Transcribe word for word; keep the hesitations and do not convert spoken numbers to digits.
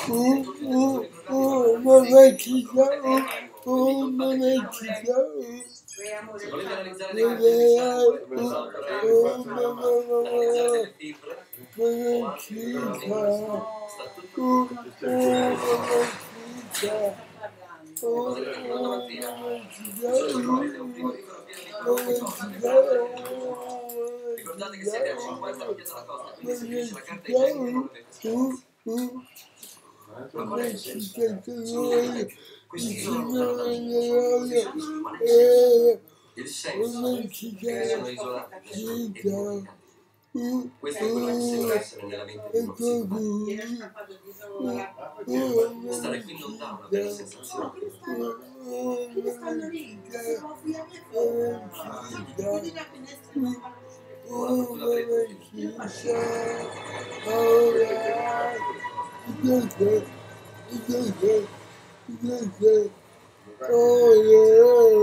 uh, uh, uh, mamacita, uh, uh, mamacita, uh. Se volete analizzare dei contenuti uh, uh, mamma, analizzare delle fibre, sta tutto cose che fino a domattina se non avete un frigorifero pieno di carne, ricordate che siete a cinquanta alla piazza la costa, quindi se finisce la carta di pesca non avete speranza. Ancora esiste? Questi sono il senso che sono isolati e comunicati. Questo è quello che sembra essere nella mente di uno psicopatico. Stare qui non dà una bella sensazione. Che stanno lì? Se va via che chiudi la finestra e non fanno uscire. Ora fortuna avrete Oh yeah.